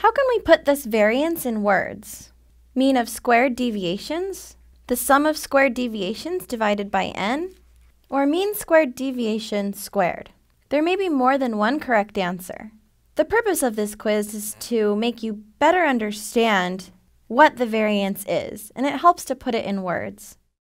How can we put this variance in words? Mean of squared deviations? The sum of squared deviations divided by n? Or mean squared deviation squared? There may be more than one correct answer. The purpose of this quiz is to make you better understand what the variance is, and it helps to put it in words.